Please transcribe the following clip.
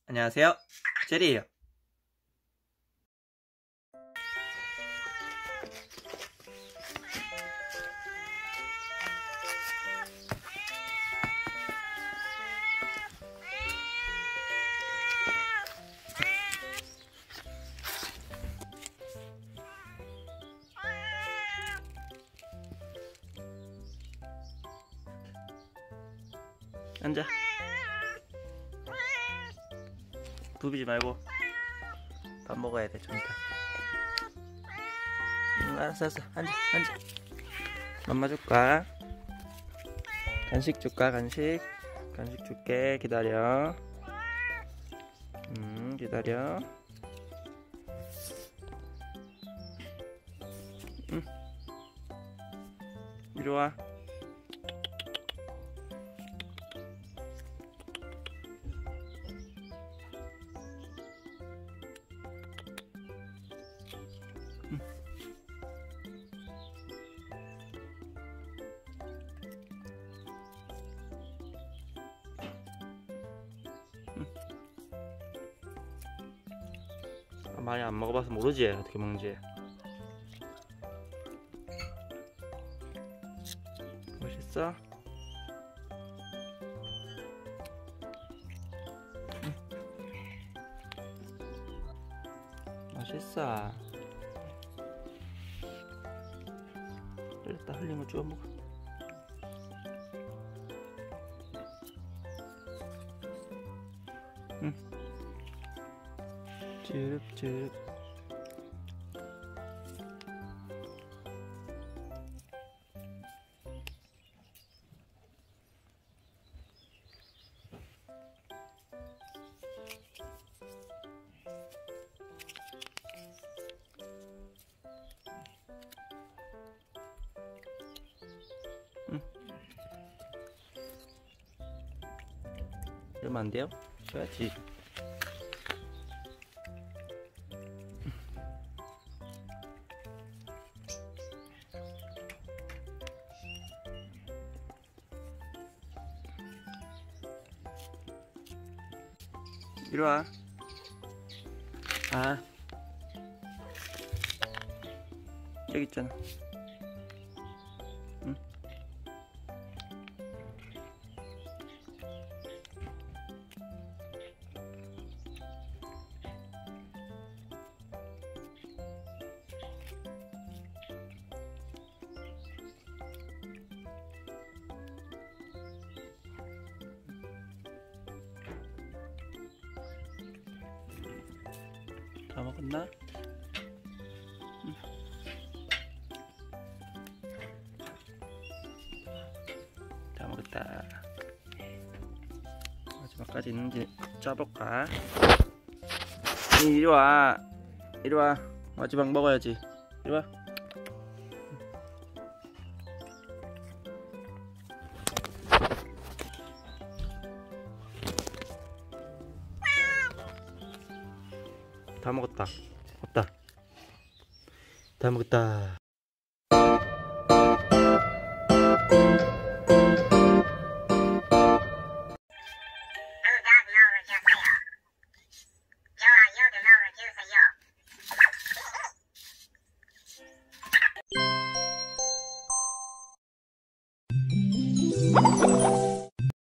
안녕하세요, 제리예요. 앉아. 부비지 말고 밥 먹어야 돼. 좀 이따. 알았어. 앉아. 맘마 줄까? 간식 줄까? 간식 줄게. 기다려. 기다려. 이리 와. 많이 안 먹어봐서 모르지 어떻게 먹는지. 맛있어? 맛있어. 이랬다 흘린 거 주워 먹어. 쭈릅. 이러면 안 돼요? 줘야지. 이리 와. 여기 있잖아. 응? 다 먹었나? 응. 다 먹었다. 마지막까지 있는지 짜볼까? 이리 와. 마지막 먹어야지. 이리 와. 다 먹었다. 없다. 다 먹었다. 좋아요 눌러주세요.